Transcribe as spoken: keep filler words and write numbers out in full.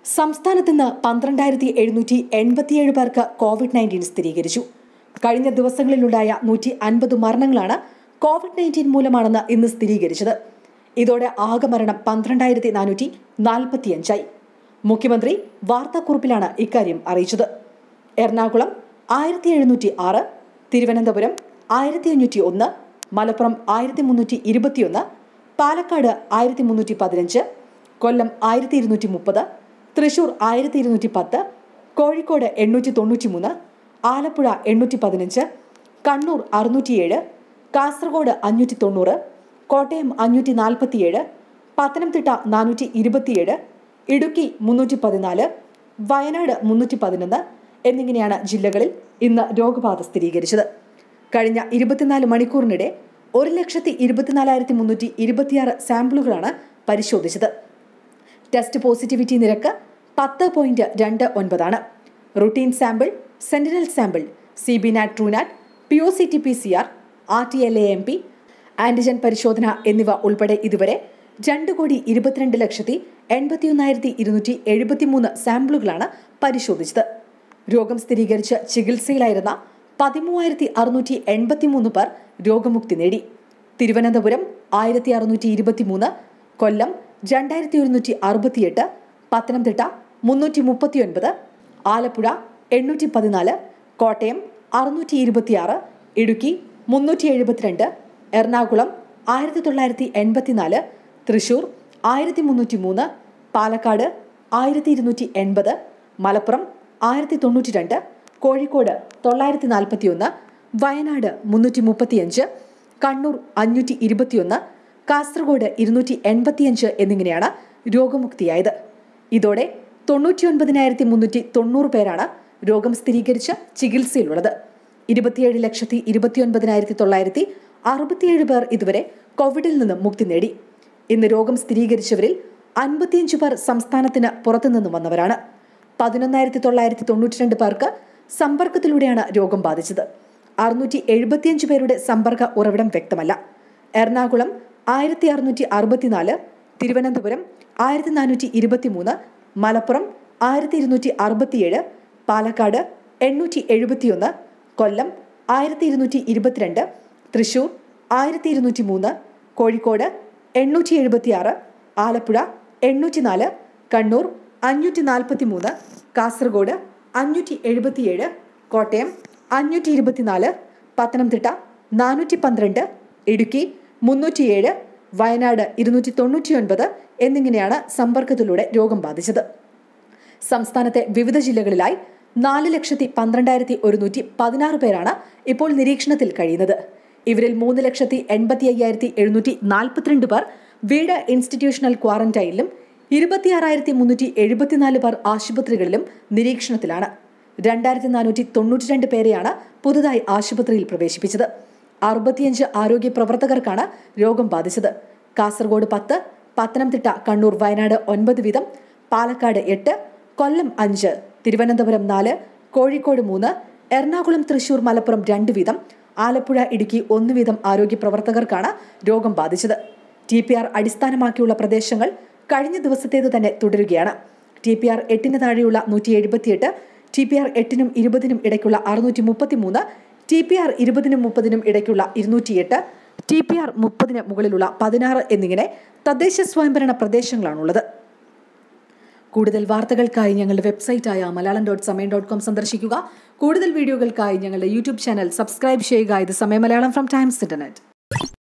സംസ്ഥാനത്ത് നിന്ന് പന്ത്രണ്ടായിരത്തി എഴുന്നൂറ്റി എൺപത്തിയേഴ് പേർക്ക് കോവിഡ് നയൻറ്റീൻ സ്ഥിരീകരിച്ചു. കഴിഞ്ഞ ദിവസങ്ങളിലുണ്ടായ നൂറ്റി അൻപത് മരണങ്ങളാണ് കോവിഡ് നയൻറ്റീൻ മൂലമാണെന്ന് ഇന്ന് സ്ഥിരീകരിച്ചത്. ഇതോടെ ആകെ മരണം പന്ത്രണ്ടായിരത്തി നാനൂറ്റി നാൽപ്പത്തിയഞ്ചായി. മുഖ്യമന്ത്രി വാർത്താക്കുറിപ്പിലാണ് ഇക്കാര്യം അറിയിച്ചത്. എറണാകുളം ആയിരത്തി എഴുന്നൂറ്റി ആറ്, തിരുവനന്തപുരം ആയിരത്തി അഞ്ഞൂറ്റി ഒന്ന്, മലപ്പുറം ആയിരത്തി മുന്നൂറ്റി ഇരുപത്തിയൊന്ന്, പാലക്കാട് ആയിരത്തി മുന്നൂറ്റി പതിനഞ്ച്, കൊല്ലം ആയിരത്തി ഇരുന്നൂറ്റി മുപ്പത്, തൃശൂർ ആയിരത്തി ഇരുന്നൂറ്റി പത്ത്, കോഴിക്കോട് എണ്ണൂറ്റി തൊണ്ണൂറ്റി മൂന്ന്, ആലപ്പുഴ എണ്ണൂറ്റി പതിനഞ്ച്, കണ്ണൂർ അറുന്നൂറ്റിയേഴ്, കാസർഗോഡ് അഞ്ഞൂറ്റി തൊണ്ണൂറ്, കോട്ടയം അഞ്ഞൂറ്റി നാൽപ്പത്തിയേഴ്, പത്തനംതിട്ട നാനൂറ്റി ഇരുപത്തിയേഴ്, ഇടുക്കി മുന്നൂറ്റി പതിനാല്, വയനാട് മുന്നൂറ്റി പതിനൊന്ന് എന്നിങ്ങനെയാണ് ജില്ലകളിൽ ഇന്ന് രോഗബാധ സ്ഥിരീകരിച്ചത്. കഴിഞ്ഞ ഇരുപത്തിനാല് മണിക്കൂറിനിടെ ഒരു ലക്ഷത്തി ഇരുപത്തിനാലായിരത്തി മുന്നൂറ്റി ഇരുപത്തിയാറ് സാമ്പിളുകളാണ് പരിശോധിച്ചത്. ടെസ്റ്റ് പോസിറ്റിവിറ്റി നിരക്ക് പത്ത് പോയിന്റ് രണ്ട് ഒൻപതാണ്. Routine sample, sentinel sample, C B NAAT, Truenat, P O C T P C R, R T L A M P, antigen പരിശോധന എന്നിവ ഉൾപ്പെടെ ഇതുവരെ രണ്ട് കോടി ഇരുപത്തിരണ്ട് ലക്ഷത്തി എൺപത്തിയൊന്നായിരത്തി ഇരുന്നൂറ്റി എഴുപത്തി മൂന്ന് സാമ്പിളുകളാണ് പരിശോധിച്ചത്. രോഗം സ്ഥിരീകരിച്ച് ചികിത്സയിലായിരുന്ന പതിമൂവായിരത്തി അറുന്നൂറ്റി എൺപത്തി മൂന്ന് പേർ രോഗമുക്തി നേടി. തിരുവനന്തപുരം ആയിരത്തി അറുന്നൂറ്റി ഇരുപത്തി മൂന്ന്, കൊല്ലം രണ്ടായിരത്തി ഒരുന്നൂറ്റി അറുപത്തിയെട്ട്, പത്തനംതിട്ട മുന്നൂറ്റി മുപ്പത്തി ഒൻപത്, ആലപ്പുഴ എണ്ണൂറ്റി പതിനാല്, കോട്ടയം അറുന്നൂറ്റി ഇരുപത്തിയാറ്, ഇടുക്കി മുന്നൂറ്റി എഴുപത്തിരണ്ട്, എറണാകുളം ആയിരത്തി തൊള്ളായിരത്തി എൺപത്തിനാല്, തൃശൂർ ആയിരത്തി മുന്നൂറ്റി മൂന്ന്, പാലക്കാട് ആയിരത്തി ഇരുന്നൂറ്റി എൺപത്, മലപ്പുറം ആയിരത്തി തൊണ്ണൂറ്റി രണ്ട്, കോഴിക്കോട് തൊള്ളായിരത്തി നാൽപ്പത്തി ഒന്ന്, വയനാട് മുന്നൂറ്റി മുപ്പത്തിയഞ്ച്, കണ്ണൂർ അഞ്ഞൂറ്റി ഇരുപത്തിയൊന്ന്, കാസർഗോഡ് ഇരുന്നൂറ്റി എൺപത്തിയഞ്ച് എന്നിങ്ങനെയാണ് രോഗമുക്തിയായത്. ഇതോടെ തൊണ്ണൂറ്റി ഒൻപതിനായിരത്തി മുന്നൂറ്റി തൊണ്ണൂറ് പേരാണ് രോഗം സ്ഥിരീകരിച്ച് ചികിത്സയിലുള്ളത്. ഇരുപത്തിയേഴ് ലക്ഷത്തി ഇരുപത്തിയൊൻപതിനായിരത്തി തൊള്ളായിരത്തി അറുപത്തിയേഴ് പേർ ഇതുവരെ കോവിഡിൽ നിന്നും മുക്തി നേടി. ഇന്ന് രോഗം സ്ഥിരീകരിച്ചവരിൽ അൻപത്തിയഞ്ച് പേർ സംസ്ഥാനത്തിന് പുറത്തുനിന്ന് വന്നവരാണ്. പതിനൊന്നായിരത്തി തൊള്ളായിരത്തി തൊണ്ണൂറ്റി രണ്ട് പേർക്ക് സമ്പർക്കത്തിലൂടെയാണ് രോഗം ബാധിച്ചത്. അറുന്നൂറ്റി എഴുപത്തിയഞ്ച് പേരുടെ സമ്പർക്ക ഉറവിടം വ്യക്തമല്ല. എറണാകുളം ആയിരത്തി അറുന്നൂറ്റി അറുപത്തിനാല്, തിരുവനന്തപുരം ആയിരത്തി നാനൂറ്റി ഇരുപത്തി മൂന്ന്, മലപ്പുറം ആയിരത്തി ഇരുന്നൂറ്റി അറുപത്തിയേഴ്, പാലക്കാട് എണ്ണൂറ്റി എഴുപത്തിയൊന്ന്, കൊല്ലം ആയിരത്തി ഇരുന്നൂറ്റി ഇരുപത്തിരണ്ട്, തൃശൂർ ആയിരത്തി ഇരുന്നൂറ്റി മൂന്ന്, കോഴിക്കോട് എണ്ണൂറ്റി എഴുപത്തിയാറ്, ആലപ്പുഴ എണ്ണൂറ്റി നാല്, കണ്ണൂർ അഞ്ഞൂറ്റി നാൽപ്പത്തി മൂന്ന്, കാസർഗോഡ് അഞ്ഞൂറ്റി എഴുപത്തിയേഴ്, കോട്ടയം അഞ്ഞൂറ്റി ഇരുപത്തിനാല്, പത്തനംതിട്ട നാനൂറ്റി പന്ത്രണ്ട്, ഇടുക്കി മുന്നൂറ്റിയേഴ്, വയനാട് ഇരുന്നൂറ്റി തൊണ്ണൂറ്റി ഒൻപത് എന്നിങ്ങനെയാണ് സമ്പർക്കത്തിലൂടെ രോഗം ബാധിച്ചത്. സംസ്ഥാനത്തെ വിവിധ ജില്ലകളിലായി നാല് ലക്ഷത്തി പന്ത്രണ്ടായിരത്തി ഒരുന്നൂറ്റി പതിനാറ് പേരാണ് ഇപ്പോൾ നിരീക്ഷണത്തിൽ കഴിയുന്നത്. ഇവരിൽ മൂന്ന് ലക്ഷത്തി എൺപത്തി അയ്യായിരത്തി എഴുന്നൂറ്റി നാൽപ്പത്തിരണ്ട് പേർ വീട് ഇൻസ്റ്റിറ്റ്യൂഷണൽ ക്വാറന്റൈനിലും ഇരുപത്തിയാറായിരത്തി മുന്നൂറ്റി എഴുപത്തിനാല് പേർ ആശുപത്രികളിലും നിരീക്ഷണത്തിലാണ്. രണ്ടായിരത്തി നാനൂറ്റി തൊണ്ണൂറ്റി രണ്ട് പേരെയാണ് പുതുതായി ആശുപത്രിയിൽ പ്രവേശിപ്പിച്ചത്. അറുപത്തിയഞ്ച് ആരോഗ്യ പ്രവർത്തകർക്കാണ് രോഗം ബാധിച്ചത്. കാസർഗോഡ് പത്ത്, പത്തനംതിട്ട, കണ്ണൂർ, വയനാട് ഒൻപത് വീതം, പാലക്കാട് എട്ട്, കൊല്ലം അഞ്ച്, തിരുവനന്തപുരം നാല്, കോഴിക്കോട് മൂന്ന്, എറണാകുളം, തൃശൂർ, മലപ്പുറം രണ്ട് വീതം, ആലപ്പുഴ, ഇടുക്കി ഒന്ന് വീതം ആരോഗ്യ പ്രവർത്തകർക്കാണ് രോഗം ബാധിച്ചത്. ടി പി ആർ അടിസ്ഥാനമാക്കിയുള്ള പ്രദേശങ്ങൾ കഴിഞ്ഞ ദിവസത്തേത് തന്നെ തുടരുകയാണ്. ടി പി ആർ എട്ടിന് താഴെയുള്ള നൂറ്റി എഴുപത്തിയെട്ട്, ടി പി ആർ എട്ടിനും ഇരുപതിനും ഇടയ്ക്കുള്ള അറുന്നൂറ്റി മുപ്പത്തി മൂന്ന്, ടി പി ആർ ഇരുപതിനും മുപ്പതിനും ഇടയ്ക്കുള്ള ഇരുന്നൂറ്റിയെട്ട്, ടി പി ആർ മുപ്പതിന് മുകളിലുള്ള പതിനാറ് എന്നിങ്ങനെ തദ്ദേശ സ്വയംഭരണ പ്രദേശങ്ങളാണുള്ളത്. കൂടുതൽ വാർത്തകൾക്കായി ഞങ്ങളുടെ വെബ്സൈറ്റായ Malayalam dot Samayam dot com സന്ദർശിക്കുക. കൂടുതൽ വീഡിയോകൾക്കായി ഞങ്ങളുടെ യൂട്യൂബ് ചാനൽ സബ്സ്ക്രൈബ് ചെയ്യുക. ഇത് സമയം മലയാളം ഫ്രം ടൈംസ് ഇന്റർനെറ്റ്.